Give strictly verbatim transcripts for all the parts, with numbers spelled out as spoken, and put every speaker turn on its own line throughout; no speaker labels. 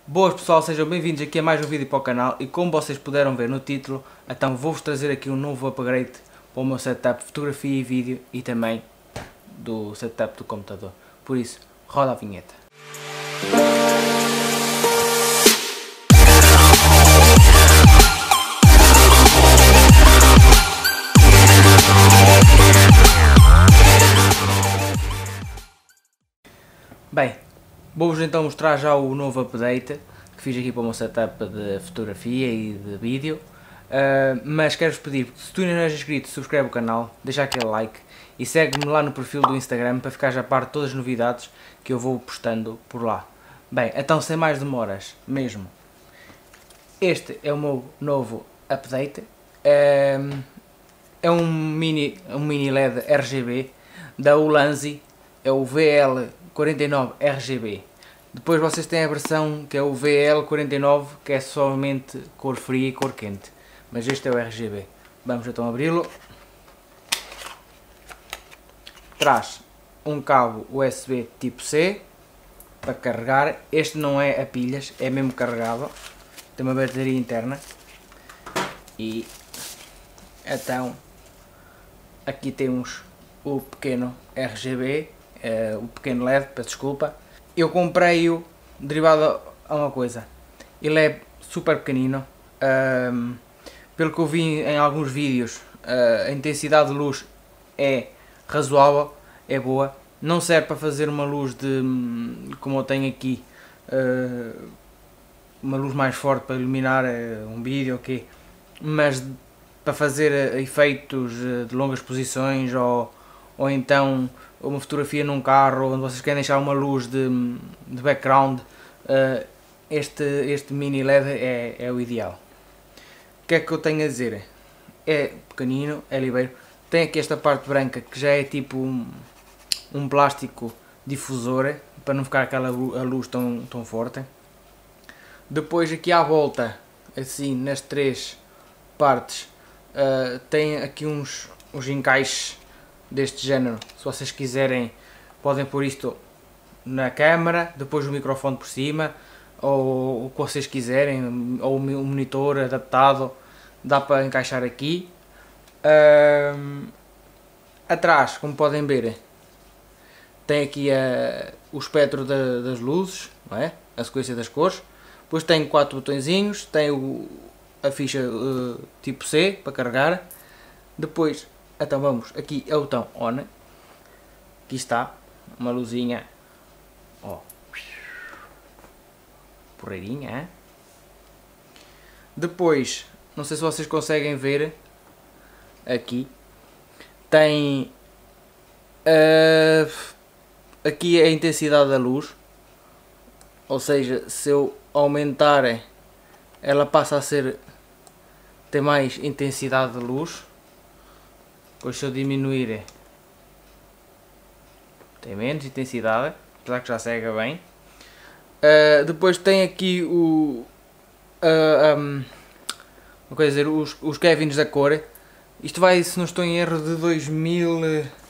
Boas pessoal, sejam bem-vindos aqui a mais um vídeo para o canal e como vocês puderam ver no título, então vou-vos trazer aqui um novo upgrade para o meu setup de fotografia e vídeo e também do setup do computador. Por isso, roda a vinheta. Bem, vou-vos então mostrar já o novo update que fiz aqui para o meu setup de fotografia e de vídeo, uh, mas quero-vos pedir, se tu ainda não és inscrito, subscreve o canal, deixa aquele like e segue-me lá no perfil do Instagram para ficar já a par de todas as novidades que eu vou postando por lá. Bem, então sem mais demoras mesmo, este é o meu novo update, uh, é um mini, um mini L E D R G B da Ulanzi, é o V L quarenta e nove R G B. Depois vocês têm a versão que é o V L quarenta e nove, que é somente cor fria e cor quente, mas este é o R G B. Vamos então abri-lo. Traz um cabo U S B tipo C para carregar. Este não é a pilhas, é mesmo carregável. Tem uma bateria interna. E então aqui temos o pequeno R G B, uh, o pequeno L E D, peço desculpa. Eu comprei-o derivado a uma coisa, ele é super pequenino, um, pelo que eu vi em alguns vídeos, uh, a intensidade de luz é razoável, é boa, não serve para fazer uma luz de, como eu tenho aqui, uh, uma luz mais forte para iluminar uh, um vídeo, ok, mas para fazer uh, efeitos uh, de longas exposições ou, ou então uma fotografia num carro onde vocês querem deixar uma luz de, de background, uh, este, este mini L E D é, é o ideal. O que é que eu tenho a dizer? É pequenino, é ligeiro, tem aqui esta parte branca que já é tipo um, um plástico difusor para não ficar aquela a luz tão, tão forte. Depois aqui à volta, assim nas três partes, uh, tem aqui uns, uns encaixes deste género. Se vocês quiserem podem pôr isto na câmara, depois o microfone por cima, ou o que vocês quiserem, ou o monitor adaptado, dá para encaixar aqui. Um, atrás, como podem ver, tem aqui a, o espectro da, das luzes, não é? A sequência das cores. Depois tem quatro botõezinhos, tem o, a ficha uh, tipo C para carregar. Depois então vamos, aqui é o botão ON, aqui está, uma luzinha, ó, porreirinha, hein? Depois, não sei se vocês conseguem ver, aqui, tem, uh, aqui a intensidade da luz, ou seja, se eu aumentar, ela passa a ser, tem mais intensidade de luz. Depois se eu diminuir tem menos intensidade, apesar que já cega bem. Uh, depois tem aqui o uh, um, uma coisa dizer, os, os Kevins da cor. Isto vai, se não estou em erro, de dois mil,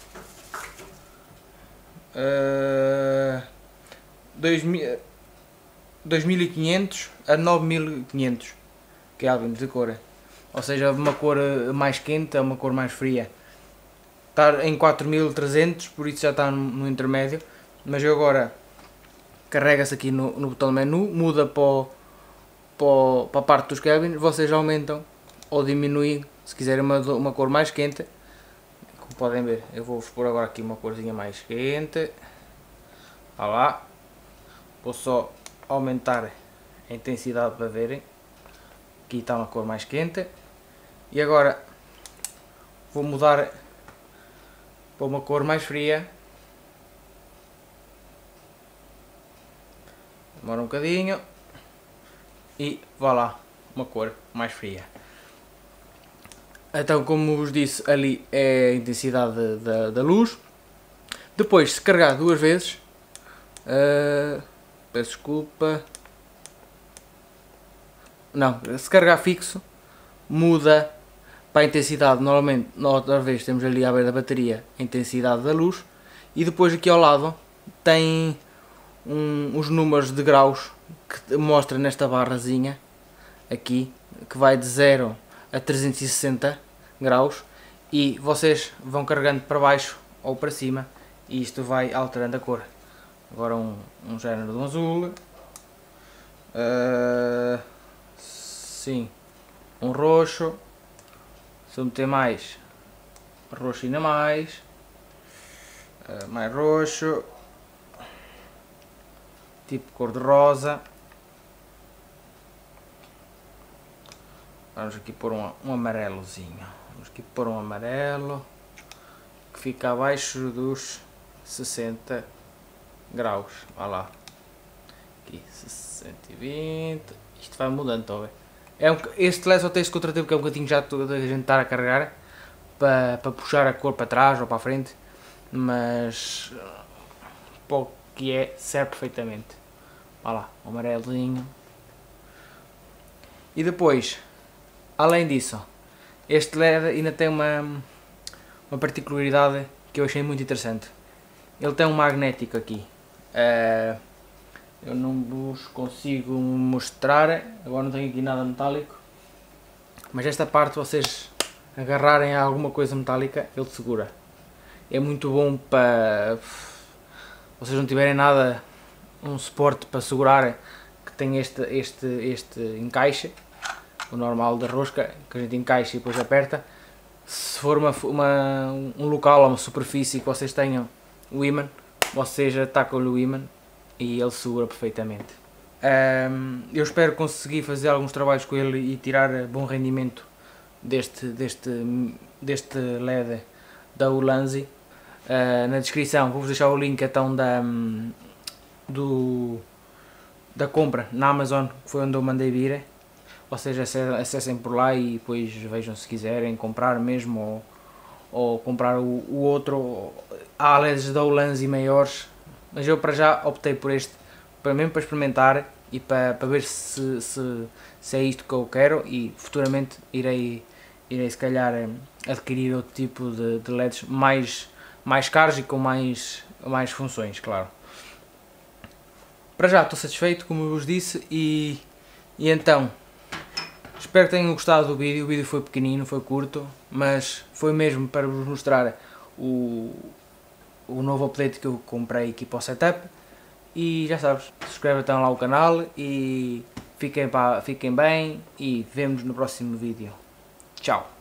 uh, dois mil e quinhentos a nove mil e quinhentos Kelvins de cor. Ou seja, uma cor mais quente a uma cor mais fria. Está em quatro mil e trezentos, por isso já está no, no intermédio. Mas eu agora carrega-se aqui no, no botão do menu, muda para, o, para, o, para a parte dos Kelvins. Vocês aumentam ou diminuem se quiserem uma, uma cor mais quente. Como podem ver, eu vou-vos pôr agora aqui uma corzinha mais quente. Olha lá. Vou só aumentar a intensidade para verem. Aqui está uma cor mais quente. E agora vou mudar para uma cor mais fria. Demora um bocadinho. E vá lá, uma cor mais fria. Então, como vos disse, ali é a intensidade da, da luz. Depois, se carregar duas vezes, uh, peço desculpa. Não, se carregar fixo, muda para a intensidade. Normalmente, outra vez temos ali à beira da bateria a intensidade da luz, e depois aqui ao lado tem um, os números de graus que mostra nesta barrazinha aqui, que vai de zero a trezentos e sessenta graus, e vocês vão carregando para baixo ou para cima e isto vai alterando a cor. Agora um, um género de um azul, uh, sim, um roxo, se eu meter mais, roxo ainda mais, uh, mais roxo, tipo cor de rosa. Vamos aqui pôr um, um amarelozinho, vamos aqui pôr um amarelo que fica abaixo dos sessenta graus, olha lá, aqui sessenta e vinte, isto vai mudando, está a ver? É um, este L E D só tem esse contratempo que é um bocadinho já toda a gente estar a carregar para, para puxar a cor para trás ou para a frente, mas para o que é serve perfeitamente. Olha lá, o amarelinho. E depois, além disso, este L E D ainda tem uma, uma particularidade que eu achei muito interessante. Ele tem um magnético aqui. Uh, eu não vos consigo mostrar, agora não tenho aqui nada metálico, mas esta parte, vocês agarrarem a alguma coisa metálica, ele segura. É muito bom para vocês não tiverem nada, um suporte para segurar, que tem este, este, este encaixe, o normal da rosca, que a gente encaixa e depois aperta. Se for uma, uma, um local ou uma superfície que vocês tenham o ímã, vocês atacam-lhe o ímã e ele segura perfeitamente. Um, eu espero conseguir fazer alguns trabalhos com ele e tirar bom rendimento deste, deste, deste L E D da Ulanzi. Uh, na descrição vou-vos deixar o link então da, do, da compra na Amazon, que foi onde eu mandei vir. Vocês acessem por lá e depois vejam se quiserem comprar mesmo, ou, ou comprar o, o outro. Há L E Ds da Ulanzi maiores, mas eu para já optei por este, para mesmo para experimentar e para, para ver se, se, se é isto que eu quero, e futuramente irei, irei se calhar adquirir outro tipo de, de L E Ds mais, mais caros e com mais, mais funções, claro. Para já estou satisfeito, como eu vos disse, e, e então espero que tenham gostado do vídeo. O vídeo foi pequenino, foi curto, mas foi mesmo para vos mostrar o, o novo update que eu comprei aqui para o setup. E já sabes, subscreve então lá o canal e fiquem, pá, fiquem bem e vemos no próximo vídeo. Tchau!